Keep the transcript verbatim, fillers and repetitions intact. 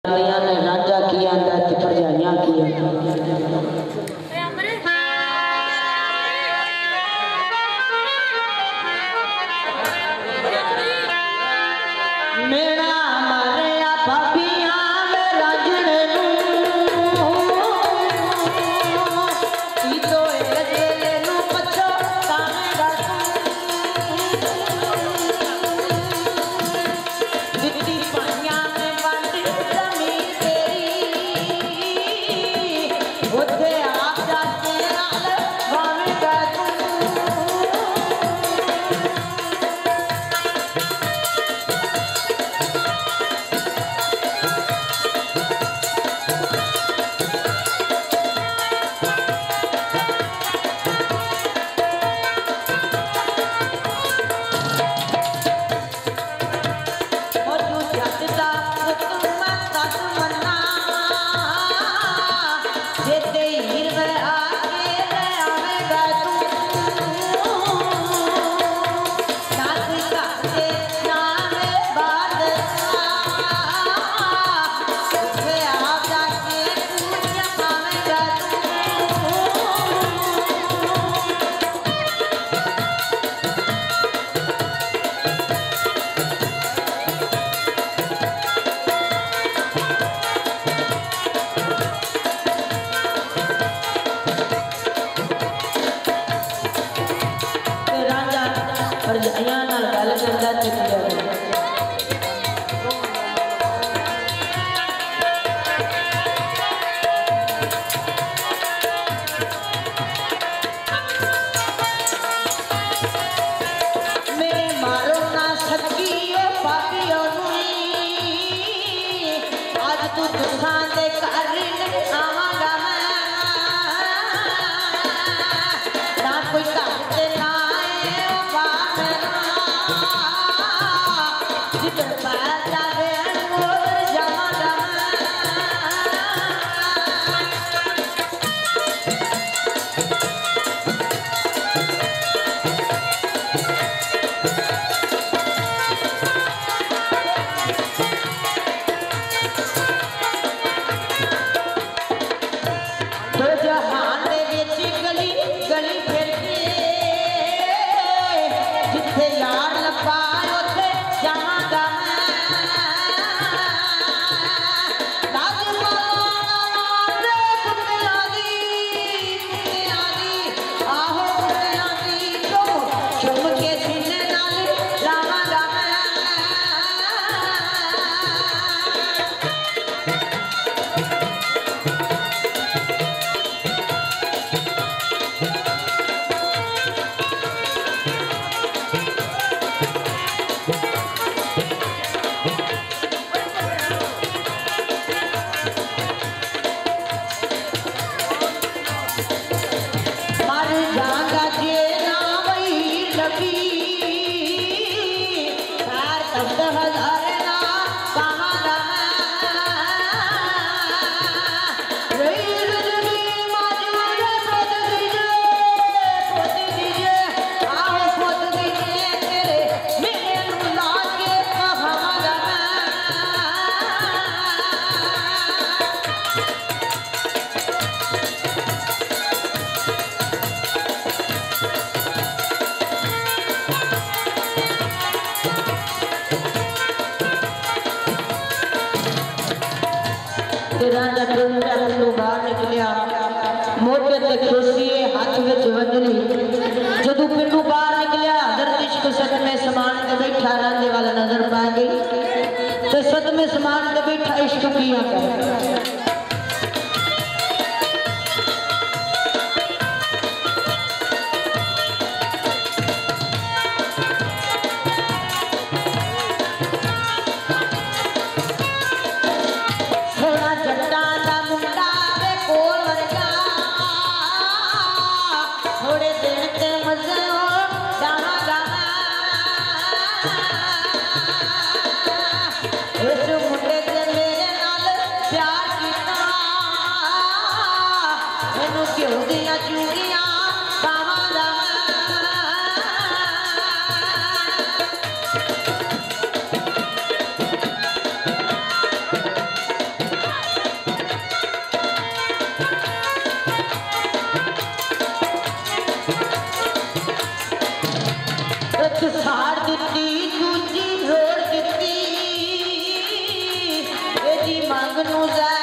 ने राजा किया ते भरजाइयां किया मेरा मारिया भाभियां में राजने तो जेले नू पछो कावेगा दित्ती पाइयां में वंड जमीन तेरी उथे आप जाके नाल वावेगा भरजाइयां नाल गल करदा चलिया मेरे मारो ना सकी ओ पापियों आज तू दुखा दे घर आवांगा ना कोई घर ते ना जिधर पैर जावे उधर जावांगा दो जहान दे विच गली गली फिर के जिथे यार लपा उथे जावांगा राजा पिंडू बाहर निकलिया मोटे ते खुशिए हाथ विच वंजली जदू पिंडू बाहर निकलिया हजरत इश्क सदमे समान के बैठा रांझे वाला नजर पा गई ते सदमे समान के बैठा इश्क किया ਮੰਗ ਨੂੰ ਜਾ